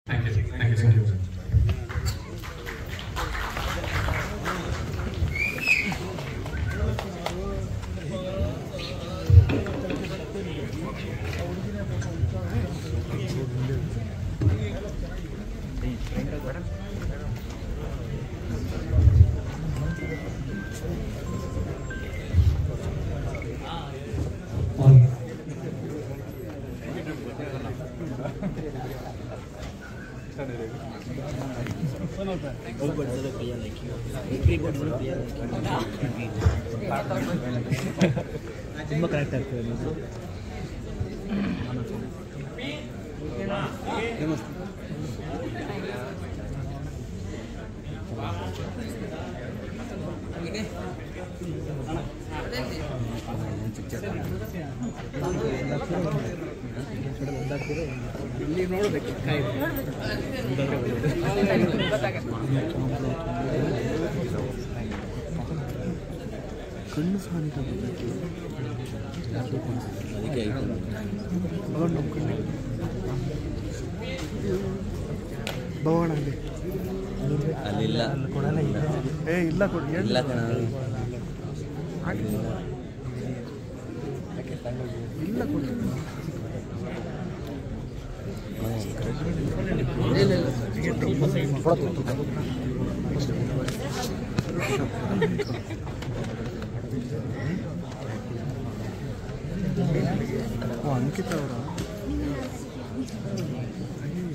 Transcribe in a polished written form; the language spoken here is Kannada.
Thank you thank you. ತುಂಬ ಕರೆಕ್ಟ್ ಆಗ್ತದೆ ಇಲ್ಲಿ ನೋಡಬೇಕು ಕಣ್ಣು ಸಾನಿಕ ಅದಕ್ಕೆ ಭವನ ಅಲ್ಲಿಲ್ಲ ಕೊಡಲ್ಲ ಏ ಇಲ್ಲ ಕೊಡಿ ಇಲ್ಲ ಕಣ ಇಲ್ಲ ಕೊಡಿ ಅಂಕಿತ ಅವರ